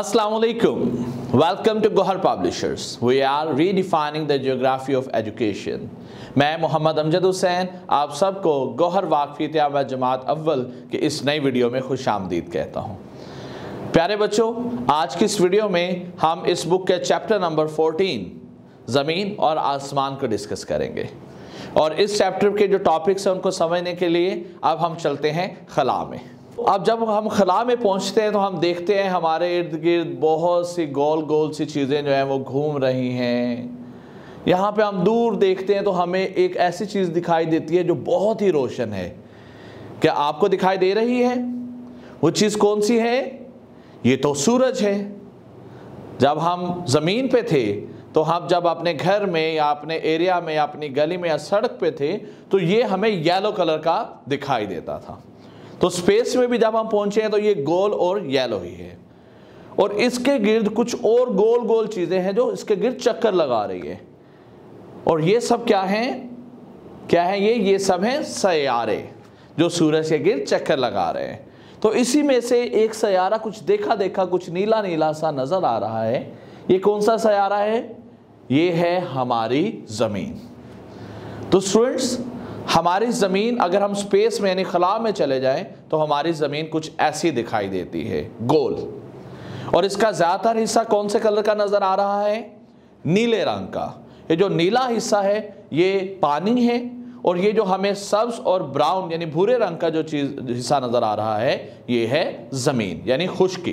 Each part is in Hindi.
Assalamualaikum. Welcome to Gohar Publishers. We are redefining the geography of education. मैं मोहम्मद अमजद हुसैन आप सबको गौहर वाक़फ़ियत आमद जमात अव्वल के इस नई वीडियो में खुशामदीद कहता हूँ। प्यारे बच्चों, आज की इस वीडियो में हम इस बुक के चैप्टर नंबर 14 ज़मीन और आसमान को डिस्कस करेंगे और इस चैप्टर के जो टॉपिक्स हैं उनको समझने के लिए अब हम चलते हैं खला में। अब जब हम खला में पहुंचते हैं तो हम देखते हैं हमारे इर्द गिर्द बहुत सी गोल गोल सी चीज़ें जो हैं वो घूम रही हैं। यहाँ पे हम दूर देखते हैं तो हमें एक ऐसी चीज़ दिखाई देती है जो बहुत ही रोशन है। क्या आपको दिखाई दे रही है? वो चीज़ कौन सी है? ये तो सूरज है। जब हम ज़मीन पे थे तो हम जब अपने घर में या अपने एरिया में या अपनी गली में या सड़क पे थे तो ये हमें येलो कलर का दिखाई देता था। तो स्पेस में भी जब हम पहुंचे हैं तो ये गोल और येलो ही है और इसके गिर्द कुछ और गोल गोल चीज़ें हैं जो इसके गिर्द चक्कर लगा रही है। और ये सब क्या हैं? क्या है ये सब हैं सैयारे जो सूरज के गिर्द चक्कर लगा रहे हैं। तो इसी में से एक सैयारा कुछ देखा देखा कुछ नीला नीला सा नज़र आ रहा है। ये कौन सा सैयारा है? ये है हमारी ज़मीन। तो स्टूडेंट्स, हमारी ज़मीन अगर हम स्पेस में यानी खला में चले जाएं तो हमारी ज़मीन कुछ ऐसी दिखाई देती है, गोल। और इसका ज़्यादातर हिस्सा कौन से कलर का नज़र आ रहा है? नीले रंग का। ये जो नीला हिस्सा है ये पानी है और ये जो हमें सब्ज और ब्राउन यानी भूरे रंग का जो चीज़ हिस्सा नज़र आ रहा है ये है ज़मीन यानी खुश्की।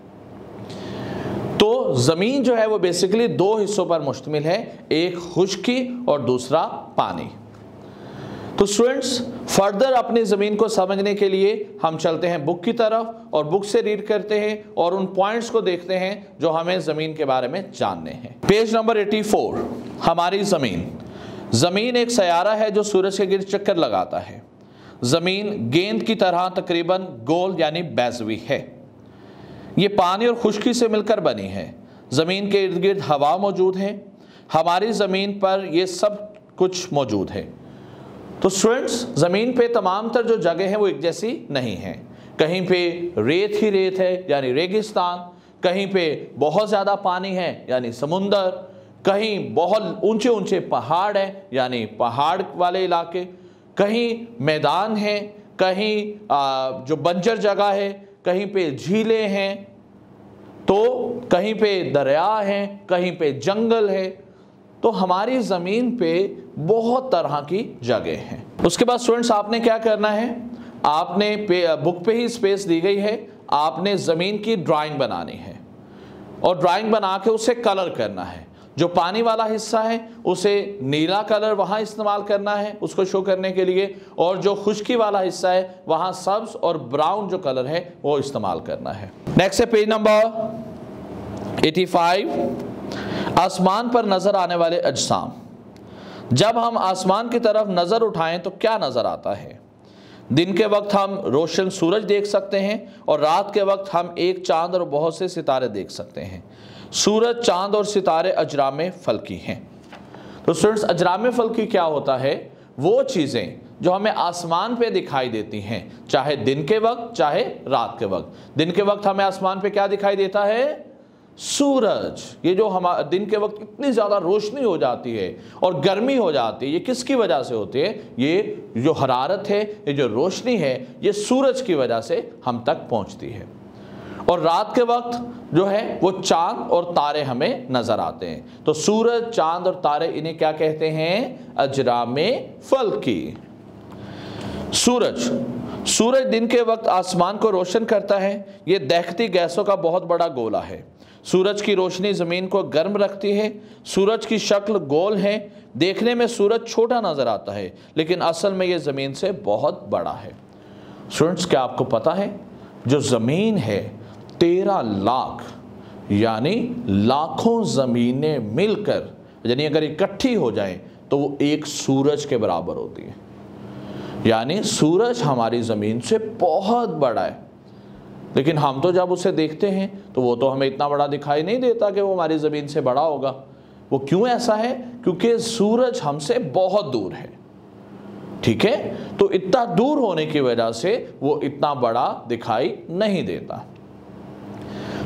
तो ज़मीन जो है वो बेसिकली दो हिस्सों पर मुश्तमिल है, एक खुश्की और दूसरा पानी। तो स्टूडेंट्स, फर्दर अपनी ज़मीन को समझने के लिए हम चलते हैं बुक की तरफ और बुक से रीड करते हैं और उन पॉइंट्स को देखते हैं जो हमें ज़मीन के बारे में जानने हैं। पेज नंबर 84, हमारी ज़मीन। ज़मीन एक सैयारा है जो सूरज के गिर्द चक्कर लगाता है। ज़मीन गेंद की तरह तकरीबन गोल यानी बैज़वी है। ये पानी और खुश्की से मिलकर बनी है। ज़मीन के इर्द गिर्द हवा मौजूद है। हमारी ज़मीन पर यह सब कुछ मौजूद है। तो स्टूडेंट्स, ज़मीन पे तमाम तर जो जगह हैं वो एक जैसी नहीं हैं। कहीं पे रेत ही रेत है यानी रेगिस्तान, कहीं पे बहुत ज़्यादा पानी है यानी समुंदर, कहीं बहुत ऊंचे ऊंचे पहाड़ हैं यानी पहाड़ वाले इलाके, कहीं मैदान हैं, कहीं जो बंजर जगह है, कहीं पे झीलें हैं, तो कहीं पे दरिया हैं, कहीं पे जंगल है। तो हमारी ज़मीन पे बहुत तरह की जगह हैं। उसके बाद स्टूडेंट्स, आपने क्या करना है? आपने बुक पे ही स्पेस दी गई है, आपने ज़मीन की ड्राइंग बनानी है और ड्राइंग बना के उसे कलर करना है। जो पानी वाला हिस्सा है उसे नीला कलर वहाँ इस्तेमाल करना है उसको शो करने के लिए, और जो खुश्की वाला हिस्सा है वहाँ सब्ज और ब्राउन जो कलर है वो इस्तेमाल करना है। नेक्स्ट है पेज नंबर 85, आसमान पर नज़र आने वाले अजसाम। जब हम आसमान की तरफ नज़र उठाएं तो क्या नज़र आता है? दिन के वक्त हम रोशन सूरज देख सकते हैं और रात के वक्त हम एक चांद और बहुत से सितारे देख सकते हैं। सूरज, चांद और सितारे अजराम फल्की हैं। तो स्टूडेंट्स, अजराम फल्की क्या होता है? वो चीज़ें जो हमें आसमान पे दिखाई देती हैं, चाहे दिन के वक्त चाहे रात के वक्त। दिन के वक्त हमें आसमान पे क्या दिखाई देता है? सूरज। ये जो हम दिन के वक्त इतनी ज़्यादा रोशनी हो जाती है और गर्मी हो जाती है, ये किसकी वजह से होती है? ये जो हरारत है, ये जो रोशनी है, ये सूरज की वजह से हम तक पहुंचती है। और रात के वक्त जो है वो चांद और तारे हमें नज़र आते हैं। तो सूरज, चांद और तारे, इन्हें क्या कहते हैं? अजरामे फल्की। सूरज दिन के वक्त आसमान को रोशन करता है। ये दहकती गैसों का बहुत बड़ा गोला है। सूरज की रोशनी ज़मीन को गर्म रखती है। सूरज की शक्ल गोल है। देखने में सूरज छोटा नज़र आता है लेकिन असल में ये ज़मीन से बहुत बड़ा है। स्टूडेंट्स, क्या आपको पता है जो ज़मीन है 13 लाख यानी लाखों ज़मीनें मिलकर यानी अगर इकट्ठी हो जाएं तो वो एक सूरज के बराबर होती है। यानी सूरज हमारी ज़मीन से बहुत बड़ा है, लेकिन हम तो जब उसे देखते हैं तो वो तो हमें इतना बड़ा दिखाई नहीं देता कि वो हमारी ज़मीन से बड़ा होगा। वो क्यों ऐसा है? क्योंकि सूरज हमसे बहुत दूर है। ठीक है, तो इतना दूर होने की वजह से वो इतना बड़ा दिखाई नहीं देता।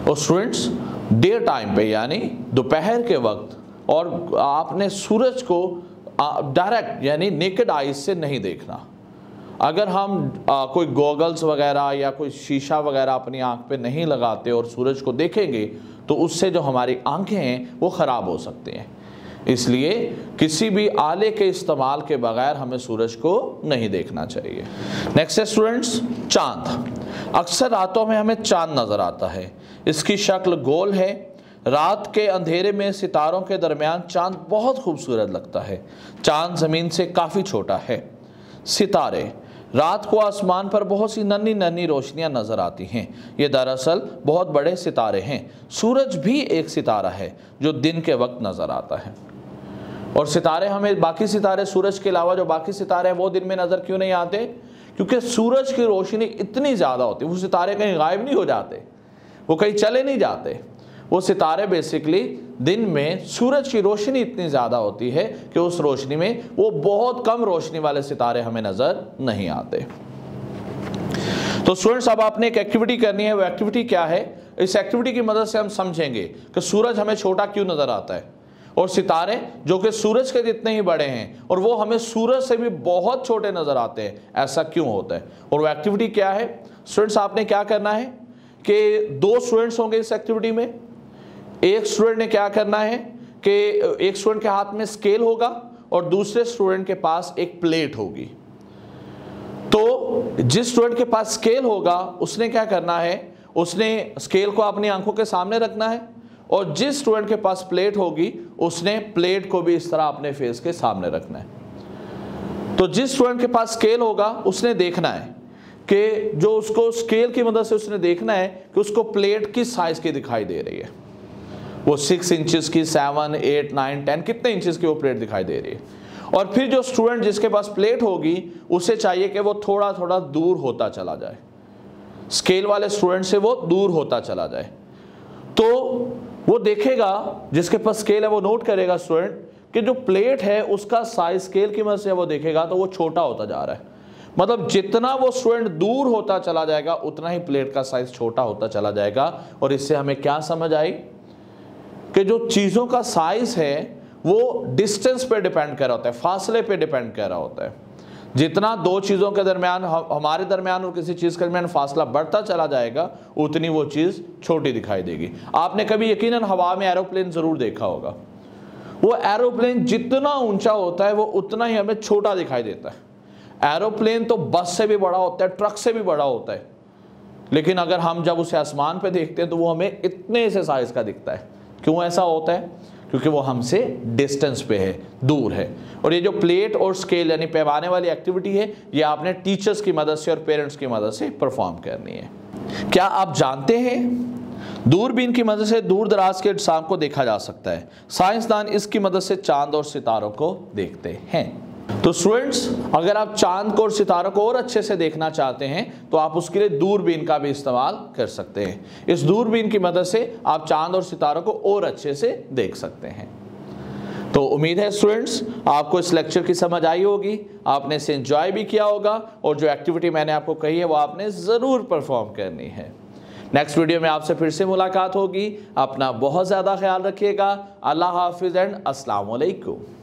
और स्टूडेंट्स डे टाइम पे यानी दोपहर के वक्त और आपने सूरज को डायरेक्ट यानी नेकेड आइज से नहीं देखना। अगर हम कोई गॉगल्स वगैरह या कोई शीशा वगैरह अपनी आंख पे नहीं लगाते और सूरज को देखेंगे तो उससे जो हमारी आंखें हैं वो ख़राब हो सकती हैं। इसलिए किसी भी आले के इस्तेमाल के बगैर हमें सूरज को नहीं देखना चाहिए। नेक्स्ट है स्टूडेंट्स चांद। अक्सर रातों में हमें चांद नज़र आता है। इसकी शक्ल गोल है। रात के अंधेरे में सितारों के दरमियान चांद बहुत खूबसूरत लगता है। चांद ज़मीन से काफ़ी छोटा है। सितारे, रात को आसमान पर बहुत सी नन्ही नन्ही रोशनियां नज़र आती हैं। ये दरअसल बहुत बड़े सितारे हैं। सूरज भी एक सितारा है जो दिन के वक्त नज़र आता है। और सितारे हमें, बाकी सितारे सूरज के अलावा जो बाकी सितारे हैं वो दिन में नज़र क्यों नहीं आते? क्योंकि सूरज की रोशनी इतनी ज़्यादा होती है। वो सितारे कहीं गायब नहीं हो जाते, वो कहीं चले नहीं जाते। वो सितारे बेसिकली दिन में सूरज की रोशनी इतनी ज़्यादा होती है कि उस रोशनी में वो बहुत कम रोशनी वाले सितारे हमें नज़र नहीं आते। तो स्टूडेंट्स अब आपने एक एक्टिविटी करनी है। वो एक्टिविटी क्या है? इस एक्टिविटी की मदद से हम समझेंगे कि सूरज हमें छोटा क्यों नज़र आता है और सितारे जो कि सूरज के जितने ही बड़े हैं और वो हमें सूरज से भी बहुत छोटे नज़र आते हैं, ऐसा क्यों होता है। और वो एक्टिविटी क्या है? स्टूडेंट्स आपने क्या करना है कि 2 स्टूडेंट्स होंगे इस एक्टिविटी में। एक स्टूडेंट ने क्या करना है कि एक स्टूडेंट के हाथ में स्केल होगा और दूसरे स्टूडेंट के पास एक प्लेट होगी। तो जिस स्टूडेंट के पास स्केल होगा उसने क्या करना है, उसने स्केल को अपनी आंखों के सामने रखना है और जिस स्टूडेंट के पास प्लेट होगी उसने प्लेट को भी इस तरह अपने फेस के सामने रखना है। तो जिस स्टूडेंट के पास स्केल होगा उसने देखना है कि जो उसको स्केल की मदद से उसने देखना है कि उसको प्लेट किस साइज की दिखाई दे रही है। वो 6 इंचेस की, 7, 8, 9, 10 कितने इंचेस की वो प्लेट दिखाई दे रही है। और फिर जो स्टूडेंट जिसके पास प्लेट होगी उसे चाहिए कि वो थोड़ा थोड़ा दूर होता चला जाए, स्केल वाले स्टूडेंट से वो दूर होता चला जाए। तो वो देखेगा, जिसके पास स्केल है वो नोट करेगा स्टूडेंट कि जो प्लेट है उसका साइज स्केल की मदद से वो देखेगा तो वो छोटा होता जा रहा है। मतलब जितना वो स्टूडेंट दूर होता चला जाएगा उतना ही प्लेट का साइज छोटा होता चला जाएगा। और इससे हमें क्या समझ आई कि जो चीज़ों का साइज है वो डिस्टेंस पे डिपेंड कर रहा होता है, फासले पे डिपेंड कर रहा होता है। जितना 2 चीज़ों के दरमियान, हमारे दरमियान और किसी चीज़ के दरमियान फासला बढ़ता चला जाएगा उतनी वो चीज़ छोटी दिखाई देगी। आपने कभी यकीनन हवा में एरोप्लेन ज़रूर देखा होगा। वो एरोप्लेन जितना ऊंचा होता है वो उतना ही हमें छोटा दिखाई देता है। एरोप्लेन तो बस से भी बड़ा होता है, ट्रक से भी बड़ा होता है, लेकिन अगर हम जब उसे आसमान पे देखते हैं तो वो हमें इतने से साइज का दिखता है। क्यों ऐसा होता है? क्योंकि वो हमसे डिस्टेंस पे है, दूर है। और ये जो प्लेट और स्केल यानी पैमाने वाली एक्टिविटी है ये आपने टीचर्स की मदद से और पेरेंट्स की मदद से परफॉर्म करनी है। क्या आप जानते हैं दूरबीन की मदद से दूर दराज के अजसाम को देखा जा सकता है। साइंसदान इसकी मदद से चांद और सितारों को देखते हैं। तो स्टूडेंट्स अगर आप चांद को और सितारों को और अच्छे से देखना चाहते हैं तो आप उसके लिए दूरबीन का भी इस्तेमाल कर सकते हैं। इस दूरबीन की मदद से आप चांद और सितारों को और अच्छे से देख सकते हैं। तो उम्मीद है स्टूडेंट्स आपको इस लेक्चर की समझ आई होगी, आपने इसे एंजॉय भी किया होगा और जो एक्टिविटी मैंने आपको कही है वो आपने ज़रूर परफॉर्म करनी है। नेक्स्ट वीडियो में आपसे फिर से मुलाकात होगी। अपना बहुत ज़्यादा ख्याल रखिएगा। अल्लाह हाफिज़ एंड अस्सलाम वालेकुम।